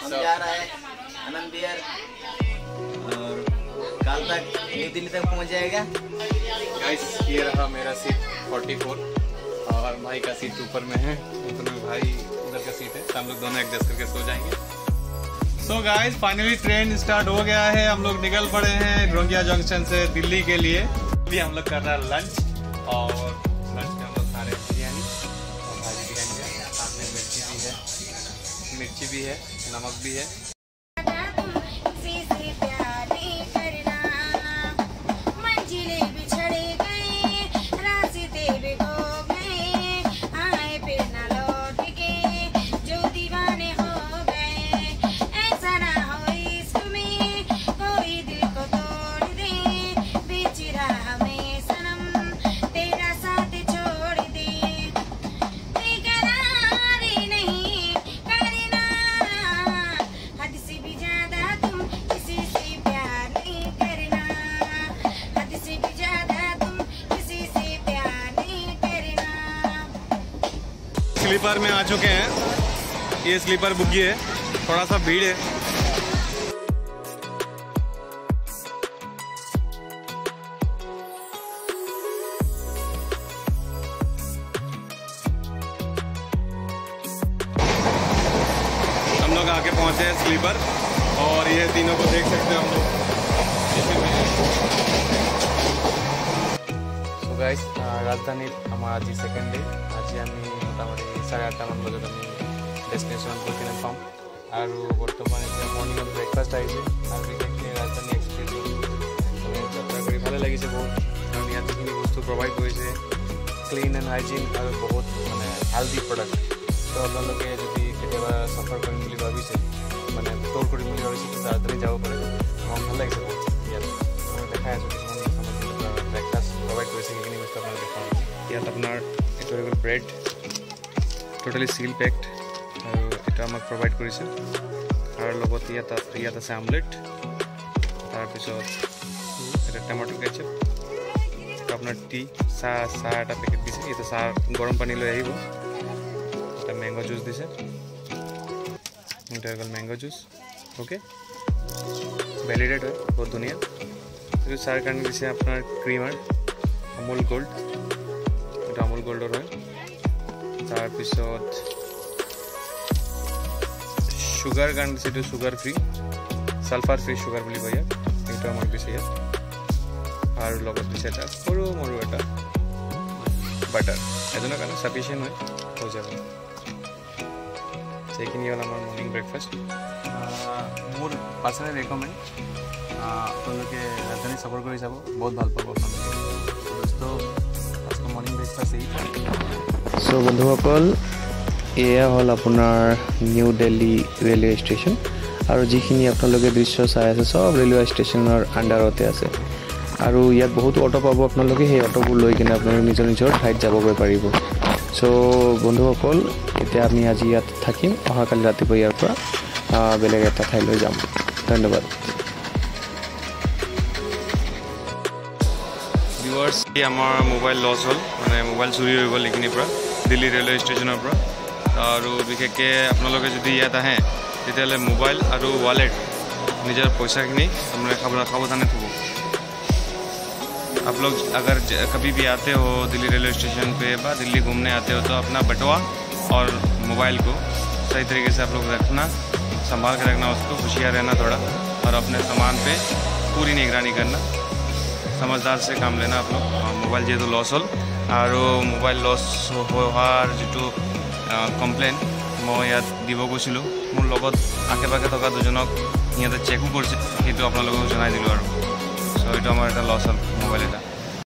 हम जा रहा है आनंद विहार और कल तक न्यू दिल्ली तक पहुंच जाएगा। गाइस ये रहा मेरा सीट 44 और भाई का सीट ऊपर में है, ऊपर में भाई उधर का सीट है, तो हम लोग दोनों एडजस्ट करके सो जाएंगे। So guys finally train start हो गया है, हम लोग निकल पड़े हैं रोंगिया जंक्शन से दिल्ली के लिए। अभी हम लोग कर रहे हैं लंच और लंच में हम लोग खा रहे हैं बिरयानी और भाजी बिरयानी है, साथ में मिर्ची भी है, नमक भी है। स्लीपर में आ चुके हैं, ये स्लीपर बुकी है, थोड़ा सा भीड़ है। हम लोग आके पहुंचे हैं स्लीपर और ये तीनों को देख सकते हैं हम लोग। सो गाइस राजधानी हमारा आज सेकेंड डे, आज आमी मोटामुटी 8:30 मान बजे आम डेस्टिनेशन गई पाम और बर्तमान मर्निंग ब्रेकफास्ट आई और विशेष राजधानी एक्सप्रेस यात्रा कर भाले लगे बहुत, कारण यहाँ जी बस्तु प्रोवाइड कर क्लीन एंड हाइजिन और बहुत मैं हेल्थी प्रडक्ट। तो अपने जो सफर कर भाई मैं टूर कर राजधानी যাব पारे मन ভাল लगे बहुत। इतना देखा ब्रेकफास्ट प्रोवाइड कर बस्तु अपना देखा इतना अपना ब्रेड टोटली सील पैक्ड और এটা আমাক प्रोवाइड কৰিছে और লগত ইয়াত আছে আমলেট, तार পিছত এটা টমেটো কেচাপ, আপনার टी চাহ এটা পেকেট দিছে, এটা চাহ গরম পানী লৈ আহিব, এটা ম্যাঙ্গো জুস দিছে, এটা গল ম্যাঙ্গো জুস ওকে ভ্যালিডেট হয় বহুত ধুনিয়া। এই চাহৰ কাৰণে দিছে আপনার ক্রিমার আমুল গোল্ড, এটা আমুল গোল্ডৰ হয়। तार पिছত शुगार कारण से sugar free sulphur free sugar बोली कय ये आम दिसे और लगत दिसे सरू मरु एटा बाटार एजन कारण साफिशियेंट हो जाए। सेखिनि हल आमार मर्निंग ब्रेकफास्ट। मोर पार्सनल रेकमेंड आपलोके राजधानी सफर कर যাব, बहुत भल पाब आपलोके। दोस्तों आज मर्निंग ब्रेकफास्ट यही। सो बंधुসকল এয়া হল আপোনাৰ নিউ দিল্লী ৰেলৱে ষ্টেচন আৰু যিখিনি আপোনালোকে দৃশ্য চাই আছে সব ৰেলৱে ষ্টেচনৰ আণ্ডাৰতে আছে আৰু ইয়াত বহুত অটো পাব, আপোনালোকে সেই অটোবোৰ লৈ কিনে আপোনালোকে নিজৰ নিজৰ ঠাইত যাবগৈ পাৰিব। সো বন্ধুসকল এতিয়া আমি আজি ইয়াত থাকিম, অহাকালি ৰাতিপুৱা ইয়াৰ পৰা বেলেগ এটা ঠাইলৈ যাম। ধন্যবাদ। ভিউয়ার্স আমার মোবাইল লস হল, মানে মোবাইল চুরি হৈ গ'ল এইখিনিৰ পৰা দিল্লী ৰেলৱে ষ্টেচনৰ পৰা। আৰু বিশেষকৈ আপোনালোকে যদি ইয়াত আহে তেতিয়াহ'লে মোবাইল আৰু ৱালেট নিজৰ পইচাখিনি আপোনালোকে সাৱধানে থ'ব। आप लोग अगर कभी भी आते हो दिल्ली रेलवे स्टेशन पे या दिल्ली घूमने आते हो तो अपना बटुआ और मोबाइल को सही तरीके से आप लोग रखना, संभाल के रखना, उसको होशियार रहना थोड़ा, और अपने सामान पे पूरी निगरानी करना, समझदार से काम लेना आप लोग। मोबाइल जेहेतु लस हल और मोबाइल लस होवार जो कम्प्लेन मैं इतना दी गई मोर लगत आशे पाशे थका दुजनक इहते चेको कर आपलोक जनाई दिल। सो ये लस हल मोबाइल।